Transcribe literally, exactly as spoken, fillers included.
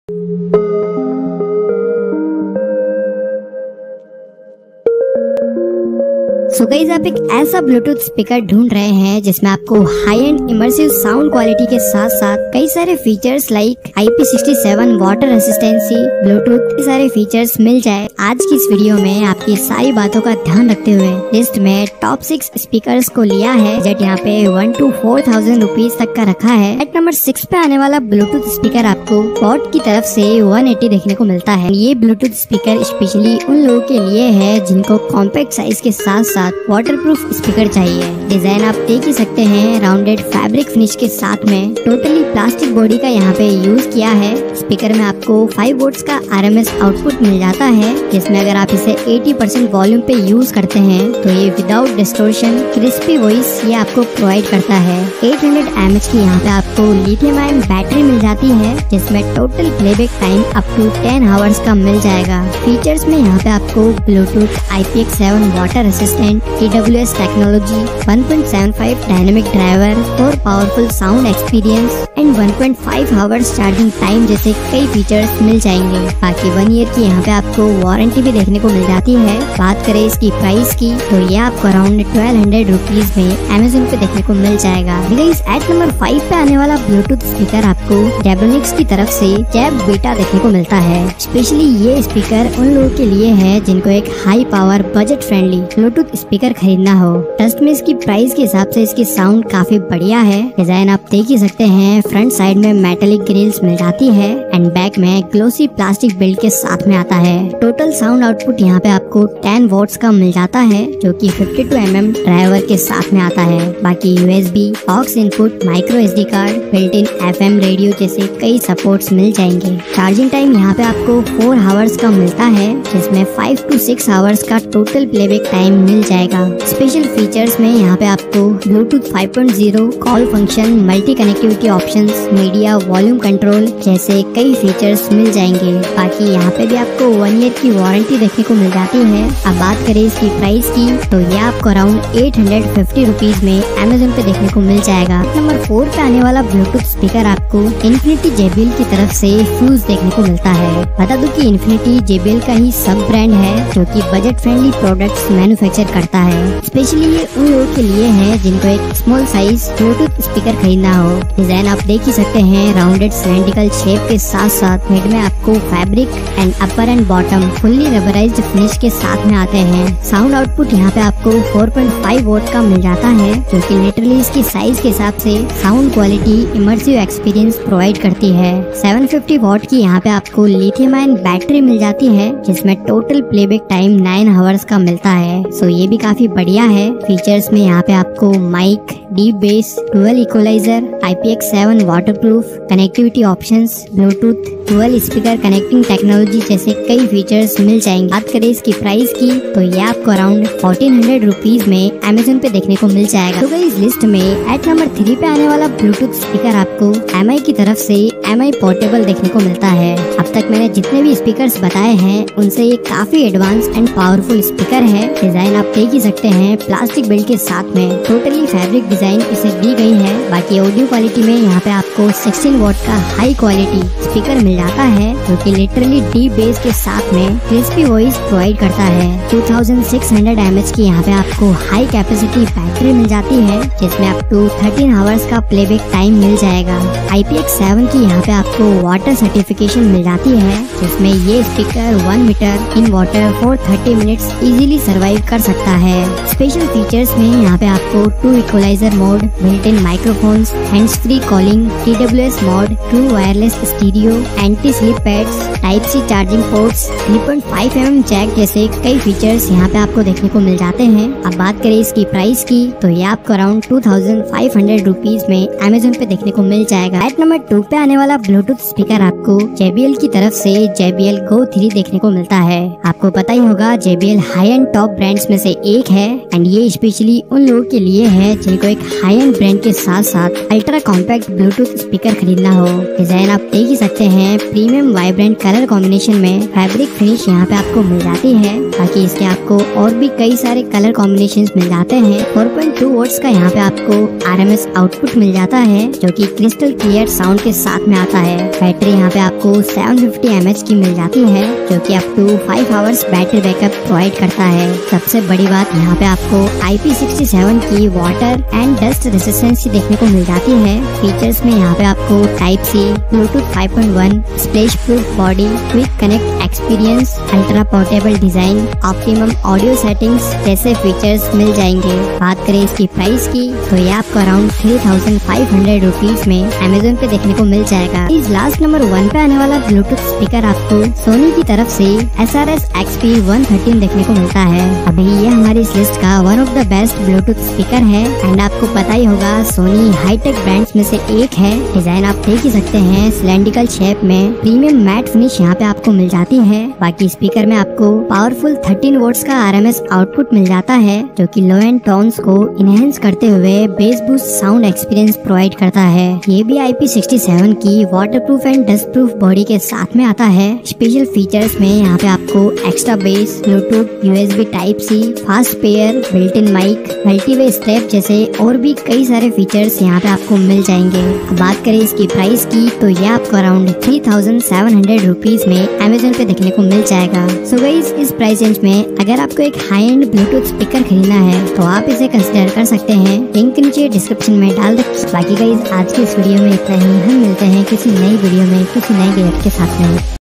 सो so guys, आप एक ऐसा ब्लूटूथ स्पीकर ढूंढ रहे हैं जिसमें आपको high and immersive sound quality के साथ साथ कई सारे features like I P sixty seven water resistancy, bluetooth, कई सारे फीचर्स मिल जाए। आज की इस वीडियो में आपकी सारी बातों का ध्यान रखते हुए लिस्ट में टॉप सिक्स स्पीकर्स को लिया है। जेट यहाँ पे one two four thousand rupees तक का रखा है। एट नंबर सिक्स पे आने वाला ब्लूटूथ स्पीकर आपको बॉट की तरफ से वन एटी देखने को मिलता है। ये ब्लूटूथ स्पीकर स्पेशली उन लोगों के लिए है जिनको कॉम्पैक्ट साइज के साथ साथ वाटरप्रूफ स्पीकर चाहिए। डिजाइन आप देख ही सकते हैं, राउंडेड फैब्रिक फिनिश के साथ में टोटली प्लास्टिक बॉडी का यहाँ पे यूज किया है। स्पीकर में आपको फाइव वोल्ट्स का आर एम एस आउटपुट मिल जाता है, जिसमें अगर आप इसे एटी परसेंट वॉल्यूम पे यूज करते हैं तो ये विदाउट डिस्टोर्शन क्रिस्पी वॉइस ये आपको प्रोवाइड करता है। एट हंड्रेड एम एच की यहाँ पे आपको लिथियम आयन बैटरी मिल जाती है, जिसमें total playback time up to ten hours का मिल जाएगा। फीचर्स में यहाँ पे आपको Bluetooth, I P X seven water resistant, T W S technology, one point seven five dynamic driver, four powerful sound experience and one point five hours charging time जैसे कई features मिल जाएंगे। बाकी वन ईयर की यहाँ पे आपको warranty भी देखने को मिल जाती है। बात करें इसकी प्राइस की तो ये आपको अराउंड ट्वेल्व हंड्रेड रुपीज में अमेज़न पे देखने को मिल जाएगा। एट नंबर फाइव पे आने वाला ब्लूटूथ स्पीकर आपको डेब्रोनिक्स की तरफ से जैब बीटा देखने को मिलता है। स्पेशली ये स्पीकर उन लोगों के लिए है जिनको एक high power budget friendly Bluetooth speaker खरीदना हो। ट्रस्ट में इसकी प्राइस के हिसाब से इसकी साउंड काफी बढ़िया है। डिजाइन आप देख ही सकते हैं, फ्रंट साइड में मेटेलिक ग्रिल्स मिल जाती है एंड बैक में ग्लोसी प्लास्टिक बिल्ड के साथ में आता है। टोटल साउंड आउटपुट यहाँ पे आपको टेन वॉट्स का मिल जाता है, जो कि fifty two M M driver के साथ में आता है। बाकी U S B, aux input, micro S D card, built in F M radio जैसे कई सपोर्ट्स मिल जाएंगे। चार्जिंग टाइम यहाँ पे आपको फोर आवर्स का मिलता है, जिसमें फाइव टू सिक्स आवर्स का टोटल प्लेबैक टाइम मिल जाएगा। स्पेशल फीचर्स में यहाँ पे आपको Bluetooth five point zero, call function, multi connectivity options, media volume control जैसे कई फीचर्स मिल जाएंगे। बाकी यहाँ पे भी आपको वन ईयर की वारंटी देखने को मिल जाती है। अब बात करें इसकी प्राइस की तो ये आपको around eight hundred fifty rupees में अमेज़न पे देखने को मिल जाएगा। नंबर फोर पे आने वाला ब्लूटूथ स्पीकर आपको इन्फिनिटी जे बी एल की तरफ से फ्यूज देखने को मिलता है। बता दूं कि इन्फिनिटी जे बी एल का ही सब ब्रांड है जो कि बजट फ्रेंडली प्रोडक्ट्स मैन्युफैक्चर करता है। स्पेशली ये उन लोगों के लिए है जिनको एक स्मॉल साइज ब्लूटूथ स्पीकर खरीदना हो। डिजाइन आप देख ही सकते हैं, राउंडेड सिलेंड्रिकल शेप के साथ साथ हेड में आपको fabric and upper and bottom fully rubberized finish के साथ में आते हैं। साउंड आउटपुट यहाँ पे आपको फोर पॉइंट फाइव वोल्ट का मिल जाता है, जो कि लिटरली इसकी साइज के हिसाब से sound quality immersive experience provide करती है। सेवन फिफ्टी वॉट की यहाँ पे आपको लिथियम आयन बैटरी मिल जाती है, जिसमें total playback time nine hours का मिलता है। सो ये भी काफी बढ़िया है। फीचर्स में यहाँ पे आपको mic, deep bass, dual equalizer, I P X seven waterproof, connectivity options, Bluetooth, dual speaker connecting technology जैसे कई फीचर्स मिल जाएंगे। बात करें इसकी प्राइस की तो ये आपको अराउंड फोर्टीन हंड्रेड रुपीज में अमेज़न पे देखने को मिल जाएगा। तो इस लिस्ट में एट नंबर थ्री पे आने वाला ब्लूटूथ स्पीकर आपको एम आई की तरफ से एम आई पोर्टेबल देखने को मिलता है। अब तक मैंने जितने भी स्पीकर्स बताए हैं उनसे ये काफी एडवांस एंड पावरफुल स्पीकर है। डिजाइन आप देख ही सकते हैं, प्लास्टिक बिल्ड के साथ में टोटली फैब्रिक डिजाइन इसे दी गई है। बाकी ऑडियो क्वालिटी में यहाँ पे आपको सिक्सटीन वॉट का हाई क्वालिटी स्पीकर मिल जाता है, जो कि लिटरली डीप बेस के साथ में क्रिस्पी वॉइस प्रोवाइड करता है। Two thousand six hundred M H की यहाँ पे आपको हाई कैपेसिटी बैटरी मिल जाती है, जिसमें अप टू थर्टीन आवर्स का प्लेबैक टाइम मिल जाएगा। आई पी एक्स सेवन की यहाँ पे आपको वाटर सर्टिफिकेशन मिल जाती है, जिसमें ये speaker one meter in water for thirty minutes easily survive कर सकता है। स्पेशल फीचर्स में यहाँ पे आपको two equalizer mode, built in microphones, hands free calling, T W S mode, true wireless stereo, anti slip pads, type C charging ports, three point five M M jack जैसे कई features यहाँ पे आपको देखने को मिल जाते हैं। अब बात करें इसकी प्राइस की तो ये आपको around two thousand five hundred rupees में अमेज़न पे देखने को मिल जाएगा। एट नंबर टू पे आने वाला ब्लूटूथ स्पीकर आपको जे बी एल की तरफ से J B L go three देखने को मिलता है। आपको पता ही होगा J B L high end top brands में से एक है एंड ये स्पेशली उन लोगों के लिए है जिनको एक हाई एंड ब्रांड के साथ साथ अल्ट्रा कॉम्पैक्ट ब्लूटूथ स्पीकर खरीदना हो। डिजाइन आप देख ही सकते हैं, प्रीमियम वाइब्रेंट कलर कॉम्बिनेशन में फैब्रिक फिनिश यहाँ पे आपको मिल जाती है। बाकी इसके आपको और भी कई सारे कलर कॉम्बिनेशंस मिल जाते हैं। फोर पॉइंट टू वोल्ट्स का यहाँ पे आपको आरएमएस आउटपुट मिल जाता है जो कि क्रिस्टल क्लियर साउंड के साथ में आता है। बैटरी यहाँ पे आपको सेवन फिफ्टी एम एच की मिल जाती है जो कि up to five hours battery backup provide करता है। सबसे बड़ी बात यहाँ पे आपको आई पी सिक्सटी सेवन की वाटर एंड डस्ट रेसिस्टेंसी देखने को मिल जाती है। फीचर्स में यहाँ पे आपको type C, Bluetooth five point one, splash proof body, quick connect experience, ultra portable design, optimum audio settings जैसे फीचर्स मिल जाएंगे। बात करें इसकी प्राइस की तो ये आपको around three thousand five hundred rupees में अमेजोन पे देखने को मिल जाएगा। इस लास्ट नंबर वन पे आने वाला ब्लूटूथ स्पीकर आपको सोनी की तरफ से S R S X P one thirteen देखने को मिलता है। अभी ये हमारी इस लिस्ट का one of the best Bluetooth speaker है एंड आपको पता ही होगा सोनी हाईटेक ब्रांड्स में से एक है। डिजाइन आप देख ही सकते हैं, सिलेंड्रिकल शेप में प्रीमियम मैट फिनिश यहाँ पे आपको मिल जाती है। बाकी स्पीकर में आपको पावरफुल थर्टीन वोल्ट्स का आरएमएस आउटपुट मिल जाता है जो कि लो एंड टोन्स को इनहेंस करते हुए bass boost sound experience provide करता है। ये भी आई पी सिक्सटी सेवन की waterproof and dust proof body के साथ में आता है। स्पेशल फीचर्स में यहाँ पे आपको extra bass, Bluetooth, USB type C, fast pair, built in mic, multiway step जैसे और भी कई सारे फीचर्स यहाँ पे आपको मिल जाएंगे। बात करें इसकी प्राइस की तो ये आपको around three thousand seven hundred rupees में अमेजोन पे देखने को मिल जाएगा। सो गाइस, इस प्राइस रेंज में अगर आपको एक हाई एंड ब्लूटूथ स्पीकर खरीदना है तो आप इसे कंसिडर कर सकते हैं। लिंक नीचे डिस्क्रिप्शन में डाल दे। बाकी गाइस, आज की इस वीडियो में इतना ही। हम मिलते हैं किसी नई वीडियो में किसी नए गैजेट के साथ में।